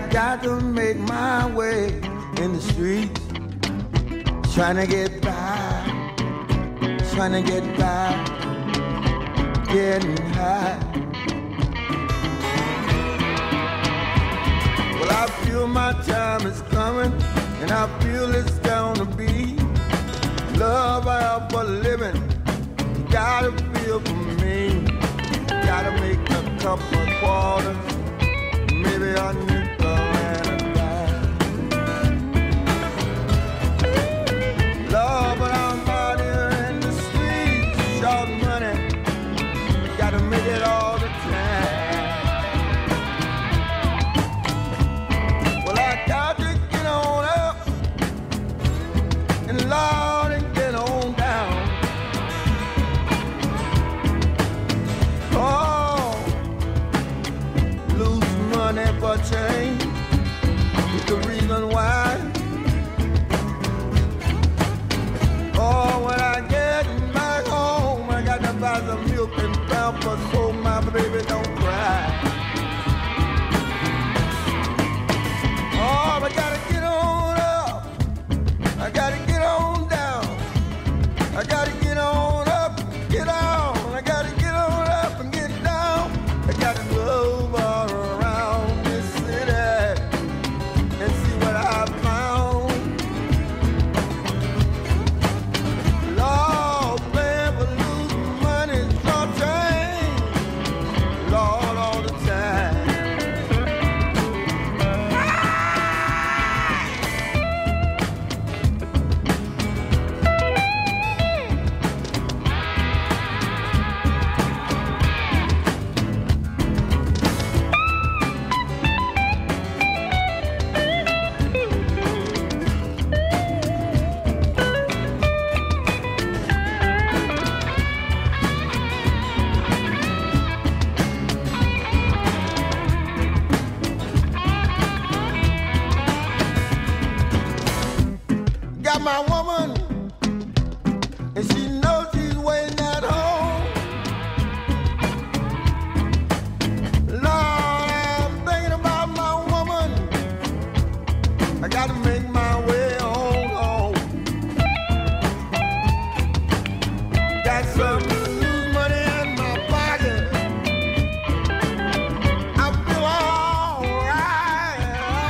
got to make my way in the streets, trying to get by, getting high. Well, I feel my time is coming, and I feel it's gonna be. Love I have for living, you gotta feel for me. Gotta make a couple of quarters, maybe a nickel and a dime. Love, but I'm out here in the streets, short money, gotta make it all the time. Well, I got to get on up, and Lord, and get on down. Oh, lose money for change is the reason why. Oh, when I get back home, I got to buy some milk and pampers so my baby don't cry. Oh, I gotta get on up, I gotta get on down, I gotta get on up, get on, I gotta get on up and get down. I gotta move all around this city and see what I found. Lord, baby, losing money, short change, Lord, all the time. Got my woman, and she knows she's waiting at home. Lord, I'm thinking about my woman. I gotta make my way on home. Got some loose money in my pocket. I feel alright.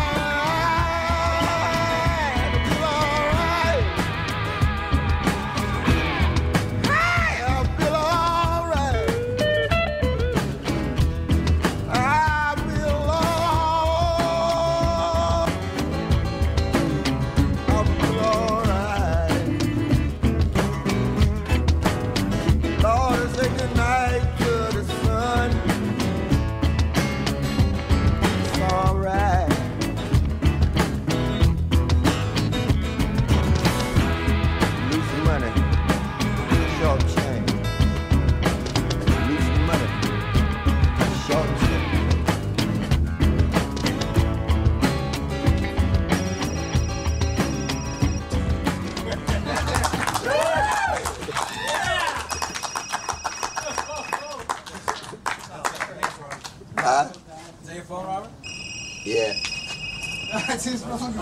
Huh? Is that your phone, Robert? Yeah. That's his phone. Tell him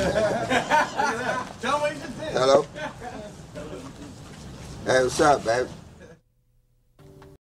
what you just did. Hello? Hey, what's up, baby?